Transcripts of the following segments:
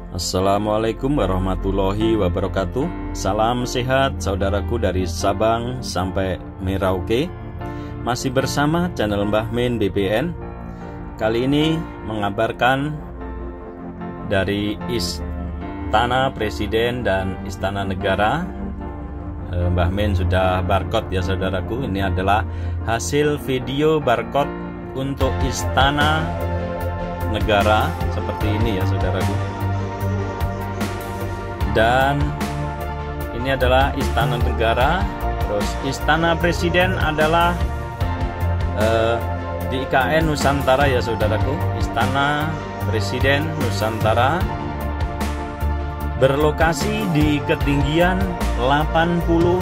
Assalamualaikum warahmatullahi wabarakatuh. Salam sehat saudaraku dari Sabang sampai Merauke. Masih bersama channel Mbah Min BPN. Kali ini mengabarkan dari Istana Presiden dan Istana Negara. Mbah Min sudah barcode ya saudaraku. Ini adalah hasil video barcode untuk Istana Negara seperti ini ya saudaraku. Dan ini adalah Istana Negara. Terus Istana Presiden adalah di IKN Nusantara ya saudaraku. Istana Presiden Nusantara berlokasi di ketinggian 80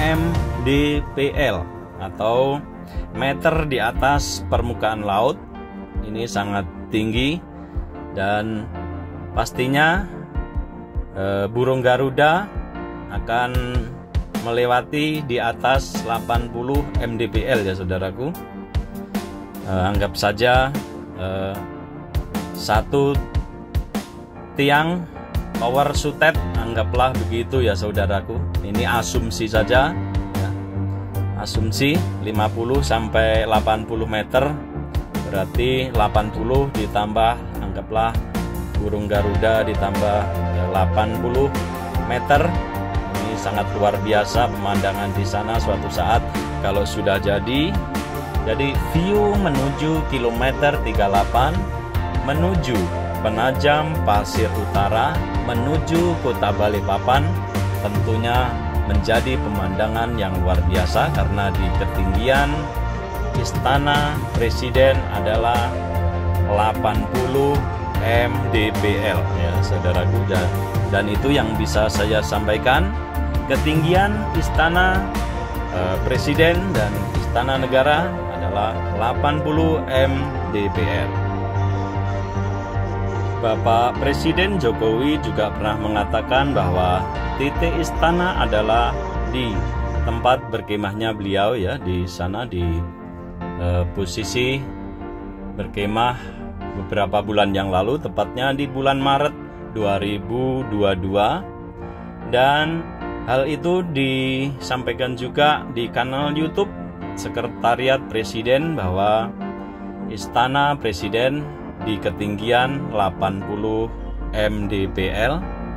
mdpl atau meter di atas permukaan laut. Ini sangat tinggi dan pastinya burung Garuda akan melewati di atas 80 mdpl ya saudaraku. Anggap saja satu tiang power sutet, anggaplah begitu ya saudaraku. Ini asumsi saja ya. Asumsi 50 sampai 80 meter berarti 80 ditambah anggaplah burung Garuda ditambah 80 meter. Ini sangat luar biasa pemandangan di sana suatu saat kalau sudah jadi view menuju kilometer 38 menuju Penajam Pasir Utara menuju Kota Balikpapan tentunya menjadi pemandangan yang luar biasa karena di ketinggian Istana Presiden adalah 80 mdpl ya saudaraku, dan itu yang bisa saya sampaikan. Ketinggian Istana Presiden dan Istana Negara adalah 80 mdpl. Bapak Presiden Jokowi juga pernah mengatakan bahwa titik istana adalah di tempat berkemahnya beliau ya, di sana di posisi berkemah beberapa bulan yang lalu, tepatnya di bulan Maret 2022. Dan hal itu disampaikan juga di kanal YouTube Sekretariat Presiden bahwa Istana Presiden di ketinggian 80 mdpl.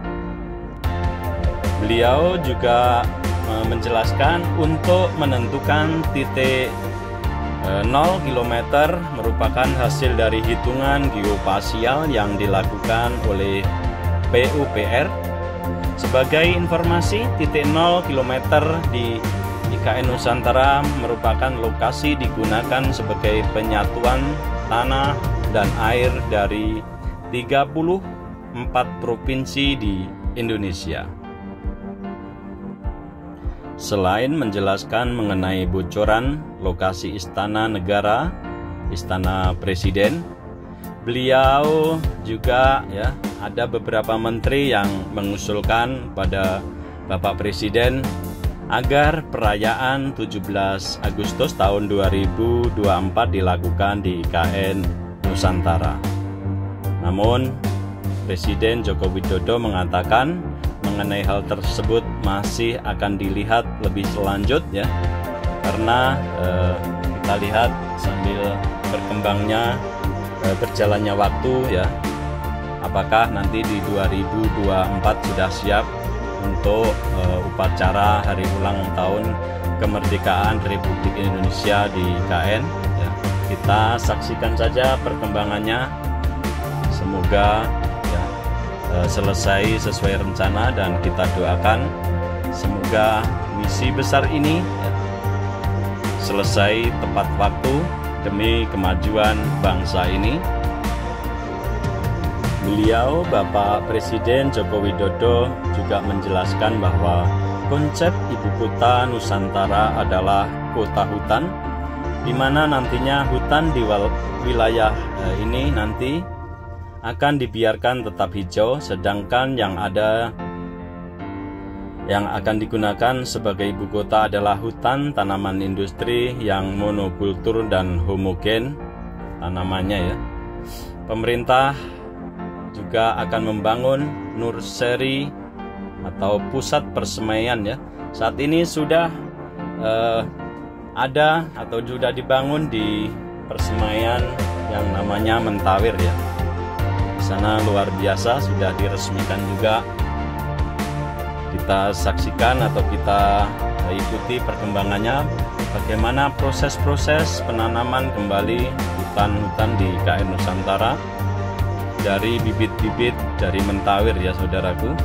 Beliau juga menjelaskan untuk menentukan titik 0 km merupakan hasil dari hitungan geospasial yang dilakukan oleh PUPR. Sebagai informasi, titik 0 km di IKN Nusantara merupakan lokasi digunakan sebagai penyatuan tanah dan air dari 34 provinsi di Indonesia. Selain menjelaskan mengenai bocoran lokasi Istana Negara, Istana Presiden, beliau juga ya ada beberapa menteri yang mengusulkan pada Bapak Presiden agar perayaan 17 Agustus tahun 2024 dilakukan di IKN Nusantara. Namun Presiden Joko Widodo mengatakan mengenai hal tersebut masih akan dilihat lebih lanjut ya, karena kita lihat sambil berkembangnya berjalannya waktu ya, apakah nanti di 2024 sudah siap untuk upacara hari ulang tahun kemerdekaan Republik Indonesia di IKN ya. Kita saksikan saja perkembangannya, semoga selesai sesuai rencana dan kita doakan semoga misi besar ini selesai tepat waktu demi kemajuan bangsa ini. Beliau Bapak Presiden Joko Widodo juga menjelaskan bahwa konsep ibu kota Nusantara adalah kota hutan, di mana nantinya hutan di wilayah ini nanti akan dibiarkan tetap hijau, sedangkan yang akan digunakan sebagai ibu kota adalah hutan tanaman industri yang monokultur dan homogen tanamannya ya. Pemerintah juga akan membangun nursery atau pusat persemaian ya. Saat ini sudah ada atau sudah dibangun di persemaian yang namanya Mentawir ya. Di sana luar biasa, sudah diresmikan juga. Kita saksikan atau kita ikuti perkembangannya, bagaimana proses-proses penanaman kembali hutan-hutan di IKN Nusantara dari bibit-bibit dari Mentawir ya saudaraku.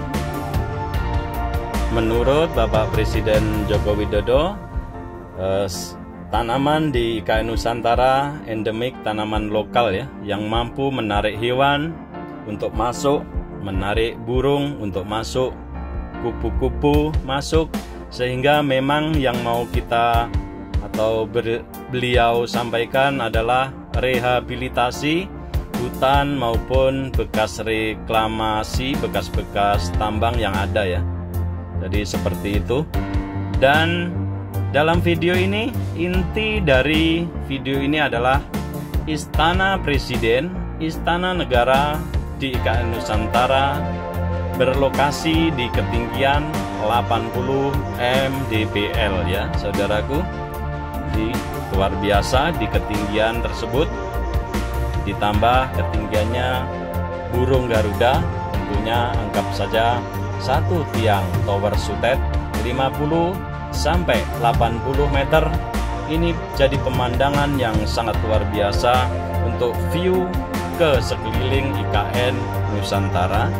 Menurut Bapak Presiden Joko Widodo, tanaman di IKN Nusantara endemik, tanaman lokal ya, yang mampu menarik hewan untuk masuk, menarik burung untuk masuk, kupu-kupu masuk, sehingga memang yang mau kita atau beliau sampaikan adalah rehabilitasi hutan maupun bekas reklamasi, bekas-bekas tambang yang ada ya. Jadi seperti itu. Dan dalam video ini, inti dari video ini adalah Istana Presiden, Istana Negara di IKN Nusantara berlokasi di ketinggian 80 mdpl ya saudaraku. Di luar biasa di ketinggian tersebut, ditambah ketinggiannya burung Garuda, tentunya anggap saja satu tiang tower sutet 50 sampai 80 meter. Ini jadi pemandangan yang sangat luar biasa untuk view ke sekeliling IKN Nusantara.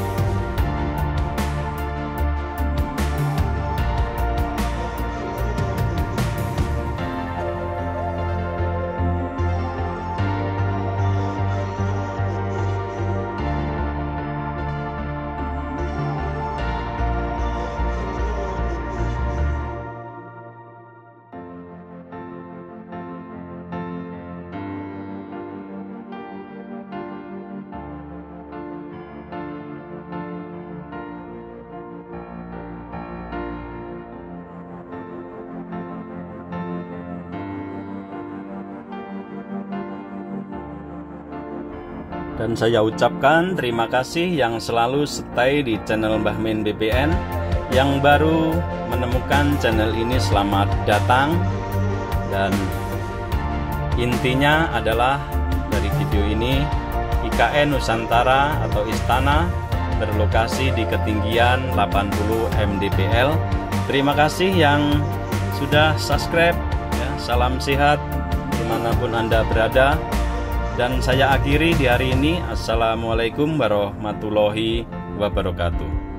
Dan saya ucapkan terima kasih yang selalu stay di channel Mbah Min BPN. Yang baru menemukan channel ini, selamat datang. Dan intinya adalah dari video ini, IKN Nusantara atau Istana berlokasi di ketinggian 80 mdpl. Terima kasih yang sudah subscribe ya. Salam sehat dimanapun Anda berada. Dan saya akhiri di hari ini. Assalamualaikum warahmatullahi wabarakatuh.